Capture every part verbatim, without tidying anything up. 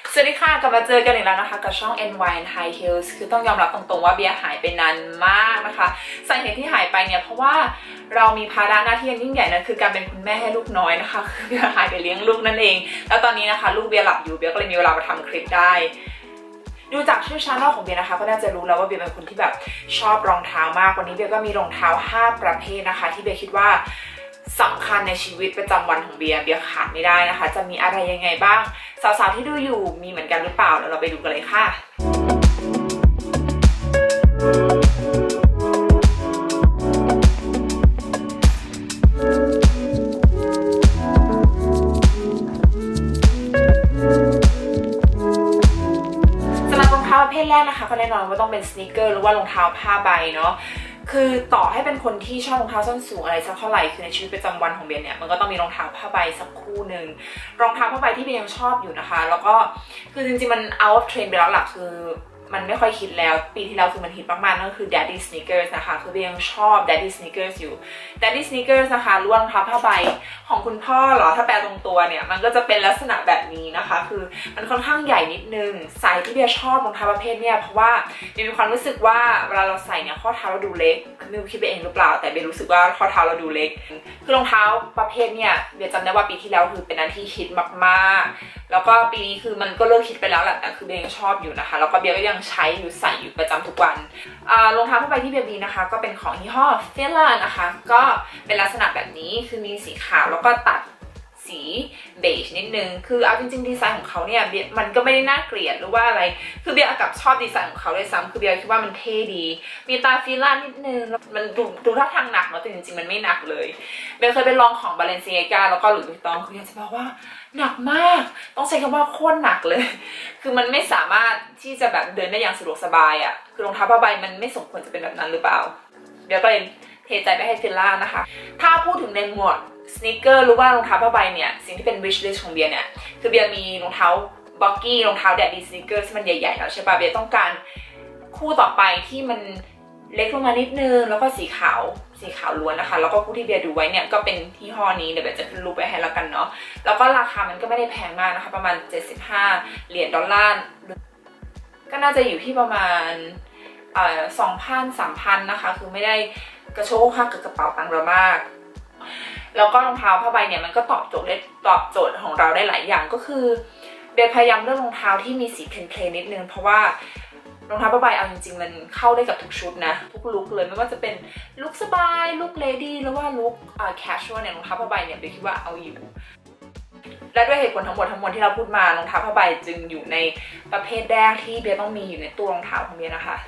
สวัสดีค่ะกลับมาเจอกันอีกแล้วนะคะกับช่อง เอ็น วาย High Heels คือต้องยอมรับตรงๆว่าเบียร์หายไปนานมากนะคะสาเหตุที่หายไปเนี่ยเพราะว่าเรามีภาระหน้าที่ยิ่งใหญ่นะคือการเป็นคุณแม่ให้ลูกน้อยนะคะคือเบียร์หายไปเลี้ยงลูกนั่นเองแล้วตอนนี้นะคะลูกเบียร์หลับอยู่เบียร์ก็เลยมีเวลามาทำคลิปได้ดูจากชื่อช่องของเบียร์นะคะก็น่าจะรู้แล้วว่าเบียร์เป็นคนที่แบบชอบรองเท้ามากวันนี้เบียร์ก็มีรองเท้าห้าประเภทนะคะที่เบียร์คิดว่าสำคัญในชีวิตประจำวันของเบียร์เบียร์ขาดไม่ได้นะคะจะมีอะไรยังไงบ้างสาวๆที่ดูอยู่มีเหมือนกันหรือเปล่าเราไปดูกันเลยค่ะสำหรับรองเท้าประเภทแรกนะคะก็แน่นอนว่าต้องเป็นสนีกเกอร์หรือว่ารองเท้าผ้าใบเนาะคือต่อให้เป็นคนที่ชอบรองเท้าส้นสูงอะไรสักเท่าไหร่คือในชีวิตประจำวันของเบียร์เนี่ยมันก็ต้องมีรองเท้าผ้าใบสักคู่หนึ่งรองเท้าผ้าใบที่เบียร์ยังชอบอยู่นะคะแล้วก็คือจริงๆมัน out of trend ไปแล้วหลักคือมันไม่ค่อยคิดแล้วปีที่แล้วคือมันฮิตมากๆนั่นก็คือ daddy sneakers นะคะคือเบียร์ยังชอบ daddy sneakers อยู่ daddy sneakers นะคะล้วนรองเท้าผ้าใบของคุณพ่อเหรอถ้าแปลตรงตัวเนี่ยมันก็จะเป็นลักษณะแบบนี้นะคะคือมันค่อนข้างใหญ่นิดนึงสายที่เบียร์ชอบรองเท้าประเภทเนี่ยเพราะว่าเบียร์มีความรู้สึกว่าเวลาเราใส่เนี่ยข้อเท้าเราดูเล็กไม่รู้คิดไปเองหรือเปล่าแต่เบียร์รู้สึกว่าข้อเท้าเราดูเล็กคือรองเท้าประเภทเนี่ยเบียร์จำได้ว่าปีที่แล้วคือเป็นอันที่ฮิตมากๆแล้วก็ปีนี้คือมันก็เลิกฮิตไปแล้วแหละแต่คือเบียร์ยังชอบอยู่นะคะแล้วก็เบียร์ก็ยังใช้อยู่ใส่อยู่ประจำทุกวันรองเท้าผ้าใบที่เบียร์มีนะคะก็เป็นของยี่ห้อเฟล่านะคะก็เป็นลักษณะแบบนี้คือมีสีขาวแล้วก็ตัดสีเบจนิดนึงคือเอาจริงๆดีไซน์ของเขาเนี่ยมันก็ไม่ได้น่าเกลียดหรือว่าอะไรคือเบียร์กับชอบดีไซน์ของเขาด้วยซ้ำคือเบียร์คิดว่ามันเท่ดีมีตาฟิล่านิดนึงมันดูดูท่าทางหนักเนาะแต่จริงๆมันไม่หนักเลยเบียร์เคยไปลองของบาเลนเซียกาแล้วก็หลุยส์วิตตองคืออยากจะบอกว่าหนักมากต้องใช้คำว่าโคตรหนักเลยคือมันไม่สามารถที่จะแบบเดินได้อย่างสะดวกสบายอ่ะคือรองเท้าผ้าใบมันไม่สมควรจะเป็นแบบนั้นหรือเปล่าเบียร์ก็เลยเทใจไปให้ฟิล่านะคะถ้าพูดถึงในหมวดสนีกเกอร์หรือว่ารองเท้าผ้าใบเนี่ยสิ่งที่เป็น wish list ของเบียร์เนี่ยคือเบียร์มีรองเท้าบ็อกกี้รองเท้าแดดดี้สนีกเกอร์ที่มันใหญ่ๆแล้วใช่ป่ะเบียร์ต้องการคู่ต่อไปที่มันเล็กลงมานิดนึงแล้วก็สีขาวสีขาวล้วนนะคะแล้วก็คู่ที่เบียร์ดูไว้เนี่ยก็เป็นที่ห้อนี้เดี๋ยวเบียร์จะขึ้นรูปไปให้แล้วกันเนาะแล้วก็ราคามันก็ไม่ได้แพงมากนะคะประมาณเจ็ดสิบห้าเหรียญดอลลาร์ก็น่าจะอยู่ที่ประมาณเอ่อสองพันสามพันนะคะคือไม่ได้กระโชกหักกับกระเป๋าตังค์เรามากแล้วก็รองเท้าผ้าใบเนี่ยมันก็ตอบโจทย์ได้ตอบโจทย์ของเราได้หลายอย่างก็คือเบียร์พยายามเลือกรองเท้าที่มีสีเพลนๆนิดนึงเพราะว่ารองเท้าผ้าใบเอาจริงๆมันเข้าได้กับทุกชุดนะทุกลุคเลยไม่ว่าจะเป็นลุคสบายลุคเลดี้หรือว่าลุคอ่าแคชชวลเนี่ยรองเท้าผ้าใบเนี่ยเบียร์คิดว่าเอาอยู่และด้วยเหตุผลทั้งหมดทั้งมวลที่เราพูดมารองเท้าผ้าใบจึงอยู่ในประเภทแรกที่เบียร์ต้องมีอยู่ในตู้รองเท้าของเบียร์นะคะ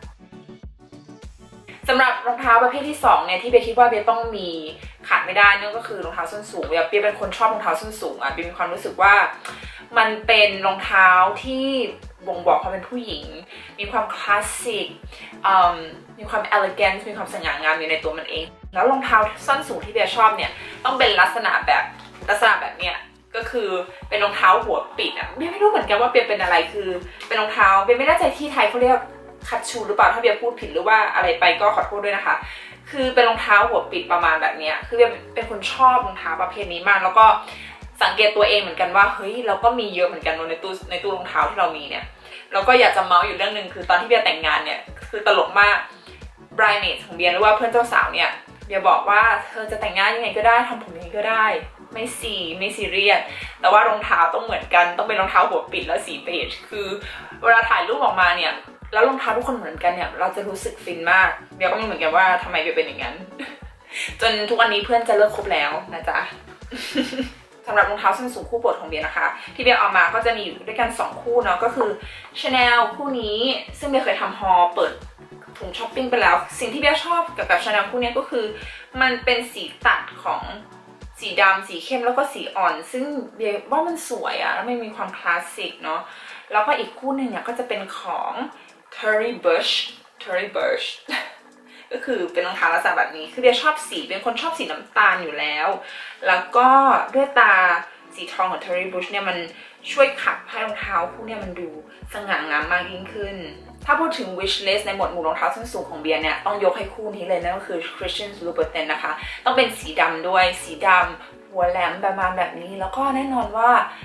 สำหรับรองเท้าประเภทที่สองเนี่ยที่เบียร์คิดว่าเบียร์ต้องมีขาดไม่ได้นั่นก็คือรองเท้าส้นสูงเบียร์เป็นคนชอบรองเท้าส้นสูงอ่ะเบียร์มีความรู้สึกว่ามันเป็นรองเท้าที่บ่งบอกความเป็นผู้หญิงมีความคลาสสิกมีความเอลิแกนซ์มีความสง่างามอยู่ในตัวมันเองแล้วรองเท้าส้นสูงที่เบียร์ชอบเนี่ยต้องเป็นลักษณะแบบลักษณะแบบเนี้ยก็คือเป็นรองเท้าหัวปิดอ่ะเบียร์ไม่รู้เหมือนกันว่าเบียร์เป็นอะไรคือเป็นรองเท้าเบียร์ไม่แน่ใจที่ไทยเขาเรียกคัตชูหรือเปล่าถ้าเบียร์พูดผิดหรือว่าอะไรไปก็ขอโทษด้วยนะคะคือเป็นรองเท้าหัวปิดประมาณแบบนี้คือเบียร์เป็นคนชอบรองเท้าประเภทนี้มากแล้วก็สังเกตตัวเองเหมือนกันว่าเฮ้ยเราก็มีเยอะเหมือนกันในตู้ในตู้รองเท้าที่เรามีเนี่ยเราก็อยากจะเมาส์อยู่เรื่องหนึ่งคือตอนที่เบียร์แต่งงานเนี่ยคือตลกมากบรายเมดของเบียร์หรือว่าเพื่อนเจ้าสาวเนี่ยเบียร์บอกว่าเธอจะแต่งงานยังไงก็ได้ทำผมยังไงก็ได้ไม่ซีไม่ซีเรียสแต่ว่ารองเท้าต้องเหมือนกันต้องเป็นรองเท้าหัวปิดแล้วสีเบจคือเวลาถ่ายรูปออกมาเนี่ยแล้วรองเท้าทุกคนเหมือนกันเนี่ยเราจะรู้สึกฟินมากเบียร์ก็ไม่เหมือนกันว่าทำไมเบียร์เป็นอย่างนั้นจนทุกวันนี้เพื่อนจะเลิกคบแล้วนะจ๊ะ สำหรับรองเท้าส้นสูงคู่โปรดของเบียร์นะคะที่เบียร์เอามาก็จะมีอยู่ด้วยกันสองคู่เนาะก็คือ Chanel คู่นี้ซึ่งเบียร์เคยทำฮอลเปิดถุงช้อปปิ้งไปแล้วสิ่งที่เบียร์ชอบกับกับ Chanel คู่นี้ก็คือมันเป็นสีตัดของสีดำสีเข้มแล้วก็สีอ่อนซึ่งเบียร์ว่ามันสวยอะแล้วมันมีความคลาสสิกเนาะแล้วก็อีกคู่หนึ่งเนี่ยก็จะเป็นของ Tory Burch Tory Burch ก็คือเป็นรองเท้าลักษณะแบบนี้คือเบียร์ชอบสีเป็นคนชอบสีน้ำตาลอยู่แล้วแล้วก็ด้วยตาสีทองของ Tory Burch เนี่ยมันช่วยขับให้รองเท้าคู่เนี่ยมันดูสง่างามมากยิ่งขึ้นถ้าพูดถึง wish list ในหมวดหมู่รองเท้าส้นสูงของเบียร์เนี่ยต้องยกให้คู่นี้เลยนั่นก็คือ Christian Louboutin นะคะต้องเป็นสีดำด้วยสีดำหัวแหลมประมาณแบบนี้แล้วก็แน่นอนว่า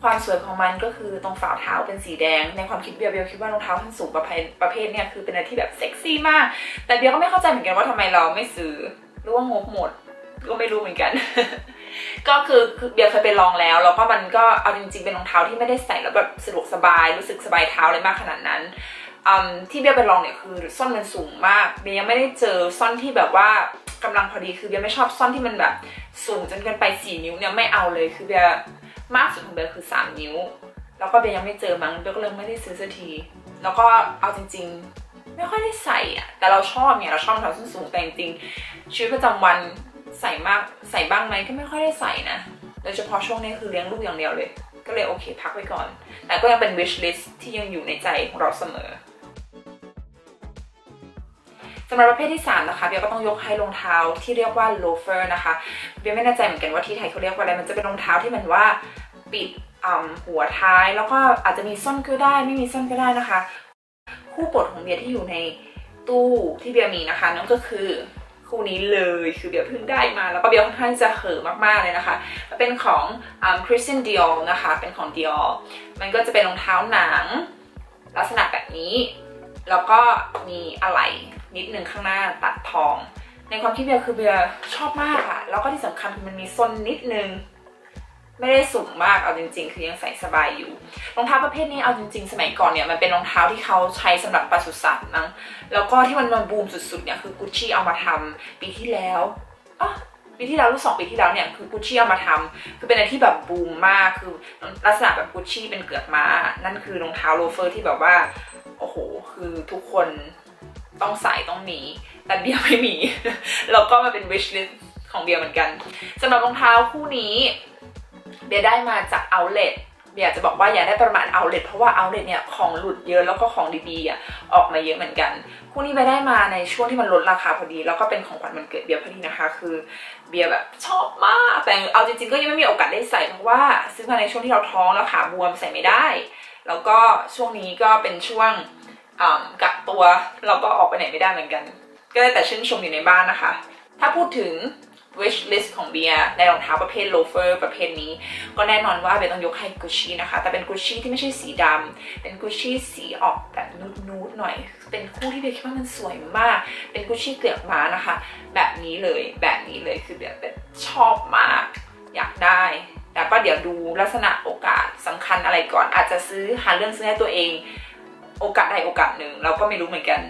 ความสวยของมันก็คือตรงฝ่าเท้าเป็นสีแดงในความคิดเบียร์เบียร์คิดว่ารองเท้าส้นสูงประเภทประเภทเนี่ยคือเป็นอะไรที่แบบเซ็กซี่มากแต่เบียร์ก็ไม่เข้าใจเหมือนกันว่าทำไมเราไม่ซื้อหรือว่างบหมดก็ไม่รู้เหมือนกัน ก็คือเบียร์เคยไปลองแล้วแล้วก็มันก็เอาจริงๆเป็นรองเท้าที่ไม่ได้ใส่แล้วแบบสะดวกสบายรู้สึกสบายเท้าเลยมากขนาดนั้นที่เบียร์ไปลองเนี่ยคือส้นมันสูงมากเบียร์ยังไม่ได้เจอส้นที่แบบว่ากำลังพอดีคือเบียร์ไม่ชอบส้นที่มันแบบสูงจนเกินไปสี่นิ้วเนี่ยไม่เอาเลยคือเบียร์มากสุดของเบียร์คือสามนิ้วแล้วก็เบียร์ยังไม่เจอมั้งเบียร์ก็เลยไม่ได้ซื้อสักทีแล้วก็เอาจริงๆไม่ค่อยได้ใส่อะแต่เราชอบเนี่ยเราชอบรองเท้าส้นสูงแต่จริงๆชีวิตประจำวันใส่มากใส่บ้างไหมก็ไม่ค่อยได้ใส่นะโดยเฉพาะช่วงนี้คือเลี้ยงลูกอย่างเดียวเลยก็เลยโอเคพักไว้ก่อนแต่ก็ยังเป็น wish list ที่ยังอยู่ในใจของเราเสมอสำหรับประเภทที่สามนะคะเบียร์ก็ต้องยกให้รองเท้าที่เรียกว่า loafer นะคะเบียร์ไม่แน่ใจเหมือนกันว่าที่ไทยเขาเรียกว่าอะไรมันจะเป็นรองเท้าที่มันว่าปิดหัวท้ายแล้วก็อาจจะมีส้นก็ได้ไม่มีส้นก็ได้นะคะคู่โปรดของเบียร์ที่อยู่ในตู้ที่เบียร์มีนะคะนั่นก็คือคู่นี้เลยคือเบียร์เพิ่งได้มาแล้วก็เบียร์ค่อนข้างจะเห่อมากๆเลยนะคะเป็นของ Christian Dior นะคะเป็นของ Dior มันก็จะเป็นรองเท้าหนังลักษณะแบบนี้แล้วก็มีอะไหล่นิดนึงข้างหน้าตัดทองในความคิดเบียร์คือเบียร์ชอบมากค่ะแล้วก็ที่สำคัญคือมันมีส้นนิดนึงไม่ได้สูงมากเอาจริงๆคือยังใส่สบายอยู่รองเท้าประเภทนี้เอาจริงๆสมัยก่อนเนี่ยมันเป็นรองเท้าที่เขาใช้สำหรับปศุสัตว์นะแล้วก็ที่มันมาบูมสุดๆเนี่ยคือ Gucci เอามาทำปีที่แล้วอ๋อปีที่แล้วหรือสองปีที่แล้วเนี่ยคือ Gucci เอามาทำคือเป็นอะไรที่แบบบูมมากคือลักษณะแบบ Gucci เป็นเกือกม้านั่นคือรองเท้าโลเฟอร์ที่แบบว่าโอ้โหคือทุกคนต้องใส่ต้องมีแต่เบียร์ไม่มี แล้วก็มาเป็น wish list ของเบียร์เหมือนกันสำหรับรองเท้าคู่นี้เบียร์ได้มาจาก outlet เบียร์จะบอกว่าอย่าได้ประมาณ outlet เพราะว่า outlet เนี่ยของหลุดเยอะแล้วก็ของดีๆอ่ะออกมาเยอะเหมือนกันคู่นี้เบียร์ได้มาในช่วงที่มันลดราคาพอดีแล้วก็เป็นของขวัญวันเกิดเบียร์พอดีนะคะคือเบียร์แบบชอบมากแต่เอาจริงๆก็ยังไม่มีโอกาสได้ใส่เพราะว่าซื้อมาในช่วงที่เราท้องแล้วขาบวมใส่ไม่ได้แล้วก็ช่วงนี้ก็เป็นช่วงกักตัวเราก็ออกไปไหนไม่ได้เหมือนกันก็ได้แต่ชื่นชมอยู่ในบ้านนะคะถ้าพูดถึง wish list ของเบียร์ในรองเท้าประเภท loafer ประเภทนี้ก็แน่นอนว่าเบียร์ต้องยกให้ Gucci นะคะแต่เป็น Gucci ที่ไม่ใช่สีดำเป็น Gucci สีออกแบบนูดๆหน่อยเป็นคู่ที่เบียร์คิดว่ามันสวยมากเป็น Gucci เกลือกม้านะคะแบบนี้เลยแบบนี้เลยคือเบียร์แบบชอบมากอยากได้แต่ก็เดี๋ยวดูลักษณะโอกาสสำคัญอะไรก่อนอาจจะซื้อหาเรื่องซื้อให้ตัวเองโอกาสใดโอกาสหนึ่งเราก็ไม่รู้เหมือนกัน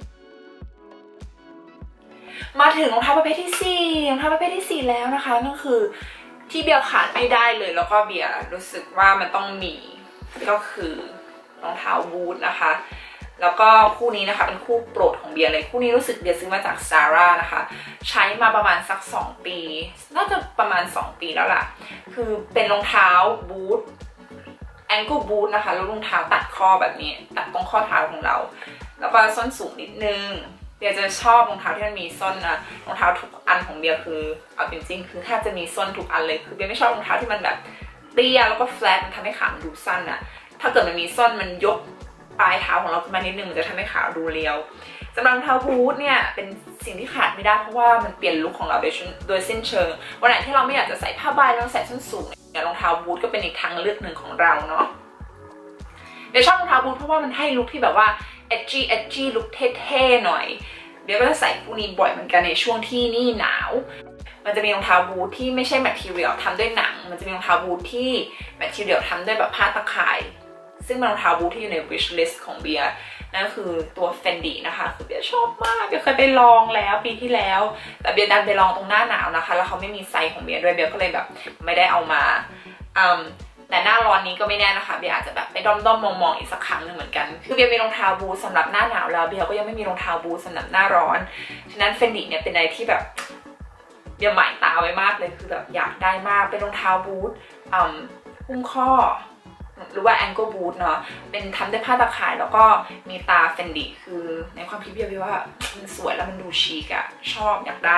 มาถึงรองเท้าประเภทที่สี่รองเท้าประเภทที่สี่แล้วนะคะนั่นคือที่เบียร์ขาดไม่ได้เลยแล้วก็เบียร์รู้สึกว่ามันต้องมีก็คือรองเท้าบูทนะคะแล้วก็คู่นี้นะคะเป็นคู่โปรดของเบียร์เลยคู่นี้รู้สึกเบียร์ซื้อมาจาก Zara นะคะใช้มาประมาณสักสองปีน่าจะประมาณสองปีแล้วล่ะคือเป็นรองเท้าบูทแองเกิลบูทนะคะแล้วรองเท้าตัดข้อแบบนี้ตัดตรงข้อเท้าของเราแล้วก็ส้นสูงนิดนึงเบียร์จะชอบรองเท้าที่มันมีส้นนะรองเท้าทุกอันของเบียร์คือเอาจริงๆคือแทบจะมีส้นทุกอันเลยคือเบียร์ไม่ชอบรองเท้าที่มันแบบเตี้ยแล้วก็แฟลตมันทำให้ขาดูสั้นอะถ้าเกิดมันมีส้นมันยกปลายเท้าของเราขึ้นมานิดนึงมันจะทำให้ขาดูเรียวสำหรับรองเท้าบูทเนี่ยเป็นสิ่งที่ขาดไม่ได้เพราะว่ามันเปลี่ยนลุคของเราโดยโดยสิ้นเชิงวันไหนที่เราไม่อยากจะใส่ผ้าใบแล้วใส่ส้นสูงเนี่ยรองเท้าบูทก็เป็นอีกทางเลือกหนึ่งของเราเนาะเบียร์ชอบรองเท้าบูทเพราะว่ามันให้ลุคที่แบบว่า edgy edgy ลุคเท่ๆหน่อยเบียร์ก็จะใส่คู่นี้บ่อยเหมือนกันในช่วงที่นี่หนาวมันจะมีรองเท้าบูทที่ไม่ใช่ material ทำด้วยหนังมันจะมีรองเท้าบูทที่ material ทำด้วยแบบผ้าตะข่ายซึ่งเป็นรองเท้าบูทที่อยู่ใน wish list ของเบียร์นั่นก็คือตัว Fendi นะคะคือเบียร์ชอบมากเบียร์เคยไปลองแล้วปีที่แล้วแต่เบียร์ดันไปลองตรงหน้าหนาวนะคะแล้วเขาไม่มีไซส์ของเบียร์ด้วยเบียร์ก็เลยแบบไม่ได้เอามาแต่หน้าร้อนนี้ก็ไม่แน่นะคะเบียร์อาจจะแบบไปด้อมๆมองๆอีกสักครั้งหนึ่งเหมือนกันคือเบียร์มีรองเท้าบูทสำหรับหน้าหนาวแล้วเบียร์ก็ยังไม่มีรองเท้าบูทสำหรับหน้าร้อนฉะนั้น Fendi เนี่ยเป็นอะไรที่แบบเบียร์หมายตาไว้มากเลยคือแบบอยากได้มากเป็นรองเท้าบูทหุ้มข้อหรือว่า ankle boot เนาะเป็นทำด้วยผ้าตะข่ายแล้วก็มีตา Fendi คือในความคิดเบียร์ว่ามันสวยแล้วมันดูชิคอะชอบอยากได้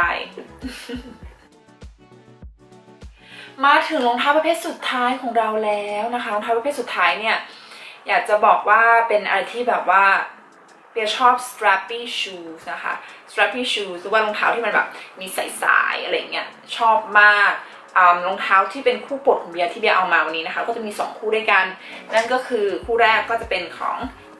มาถึงรองเท้าประเภทสุดท้ายของเราแล้วนะคะรองเท้าประเภทสุดท้ายเนี่ยอยากจะบอกว่าเป็นอะไรที่แบบว่าเบียร์ชอบ strappy shoes นะคะ strappy shoes หรือว่ารองเท้าที่มันแบบมีสายๆอะไรเงี้ยชอบมากรองเท้าที่เป็นคู่โปรดของเบียร์ที่เบียร์เอามาวันนี้นะคะก็จะมีสองคู่ด้วยกันนั่นก็คือคู่แรกก็จะเป็นของ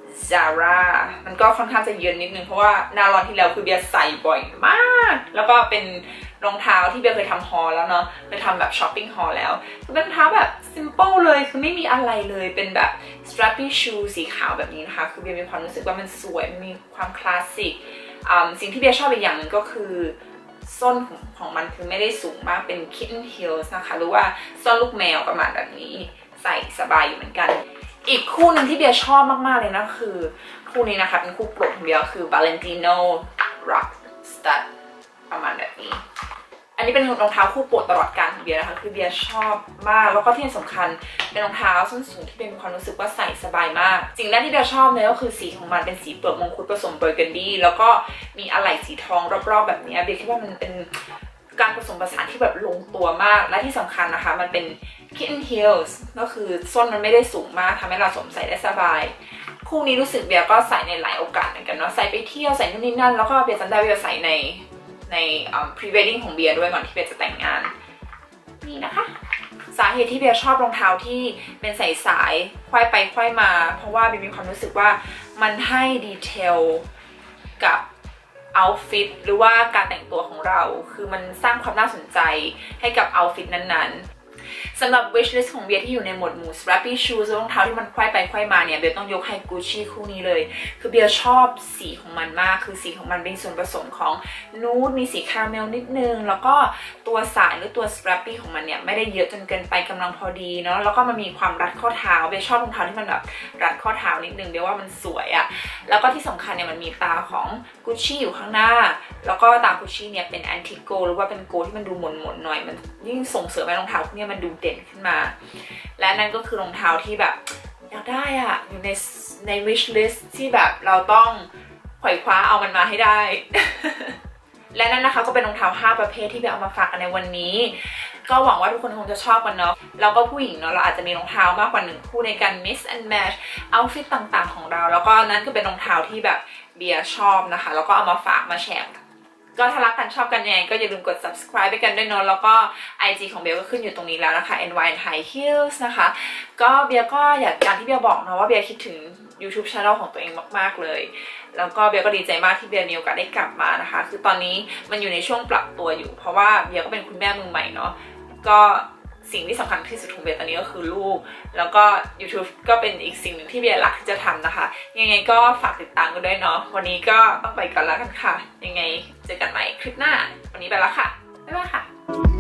Zara มันก็ค่อนข้างจะเยินนิดนึงเพราะว่าหน้าร้อนที่แล้วคือเบียร์ใส่บ่อยมากแล้วก็เป็นรองเท้าที่เบียร์เคยทำฮอลแล้วเนาะเคยทำแบบช้อปปิ้งฮอลแล้วเป็นรองเท้าแบบ simple เลยคือไม่มีอะไรเลยเป็นแบบ strappy shoe สีขาวแบบนี้นะคะคือเบียร์มีความรู้สึกว่ามันสวยมีความคลาสสิกสิ่งที่เบียร์ชอบอีกอย่างหนึ่งก็คือส้นของมันคือไม่ได้สูงมากเป็น kitten heels นะคะหรือว่าส้นลูกแมวประมาณแบบนี้ใส่สบายอยู่เหมือนกันอีกคู่หนึ่งที่เบียร์ชอบมากๆเลยนะคือคู่นี้นะคะเป็นคู่โปรดของเบียร์คือ Valentino Rock Stud ประมาณแบบนี้อันนี้เป็นรองเท้าคู่โปรดตลอดกาลของเบียร์นะคะคือเบียร์ชอบมากแล้วก็ที่สำคัญเป็นรองเท้าส้นสูงที่เป็นความรู้สึกว่าใส่สบายมากสิ่งแรกที่เบียร์ชอบเลยก็คือสีของมันเป็นสีเปลือกมงคุดผสมเบอร์กันดี้แล้วก็มีอะไหล่สีทองรอบๆแบบนี้เบียร์คิดว่ามันเป็นการผสมผสานที่แบบลงตัวมากและที่สำคัญนะคะมันเป็น kitten heels ก็คือส้นมันไม่ได้สูงมากทำให้เราสวมใส่ได้สบายคู่นี้รู้สึกเบียร์ก็ใส่ในหลายโอกาสเหมือนกันเนาะใส่ไปเที่ยวใส่นู่นนี่นั่นแล้วก็เบียร์จำได้เบียร์ใส่ในใน pre wedding ของเบียร์ด้วยก่อนที่เบียร์จะแต่งงานนี่นะคะสาเหตุที่เบียร์ชอบรองเท้าที่เป็นใส่สายควายไปควายมาเพราะว่าเบียร์มีความรู้สึกว่ามันให้ดีเทลกับเอาท์ฟิตหรือว่าการแต่งตัวของเราคือมันสร้างความน่าสนใจให้กับเอาท์ฟิตนั้นๆสำหรับ wish list ของเบียร์ที่อยู่ในหมวดหมู่ strappy shoes รองเท้าที่มันควายไปควายมาเนี่ยเบียร์ต้องยกให้ Gucci คู่นี้เลยคือเบียร์ชอบสีของมันมากคือสีของมันเป็นส่วนผสมของนูดมีสีคาราเมลนิดนึงแล้วก็ตัวสายหรือตัว strappy ของมันเนี่ยไม่ได้เยอะจนเกินไปกำลังพอดีเนาะแล้วก็มันมีความรัดข้อเท้าเบียร์ชอบรองเท้าที่มันแบบรัดข้อเท้านิดนึงเบียร์ว่ามันสวยอะแล้วก็ที่สำคัญเนี่ยมันมีตาของ Gucci อยู่ข้างหน้าแล้วก็ตา Gucci เนี่ยเป็น antique gold หรือว่าเป็นโกลที่มันดูหม่นๆหน่อยมันยิ่งส่งเสริมให้รองเท้าพวกนี้มันดูเด่นขึ้นมาและนั่นก็คือรองเท้าที่แบบอยากได้อะอยู่ในใน wish list ที่แบบเราต้องไขว่คว้าเอามันมาให้ได้ และนั่นนะคะก็เป็นรองเท้าห้าประเภทที่แบบเอามาฝากกันในวันนี้ก็หวังว่าทุกคนคงจะชอบกันเนาะแล้วก็ผู้หญิงเนาะเราอาจจะมีรองเท้ามากกว่าหนึ่งคู่ในการ mix and match outfit ต่างๆของเราแล้วก็นั่นก็เป็นรองเท้าที่แบบเบียร์ชอบนะคะแล้วก็เอามาฝากมาแชร์ก็ถ้ารักกันชอบกันยังไงก็อย่าลืมกด subscribe ไปกันด้วยเนาะแล้วก็ ไอ จี ของเบียร์ก็ขึ้นอยู่ตรงนี้แล้วนะคะ เอ็น วาย High Heels นะคะก็เบียร์ก็อยากการที่เบียร์บอกนะว่าเบียร์คิดถึง YouTube Channel ของตัวเองมากๆเลยแล้วก็เบียร์ก็ดีใจมากที่เบียร์มีโอกาสได้กลับมานะคะคือตอนนี้มันอยู่ในช่วงปรับตัวอยู่เพราะว่าเบียร์ก็เป็นคุณแม่มือใหม่เนาะก็สิ่งที่สำคัญที่สุดของเบียร์ตอนนี้ก็คือลูกแล้วก็ YouTube ก็เป็นอีกสิ่งหนึ่งที่เบียร์รักที่จะทำนะคะยังไงก็ฝากติดตามกันด้วยเนาะวันนี้ก็ต้องไปก่อนแล้วกันค่ะยังไงเจอกันใหม่คลิปหน้าวันนี้ไปแล้วค่ะบ๊ายบายค่ะ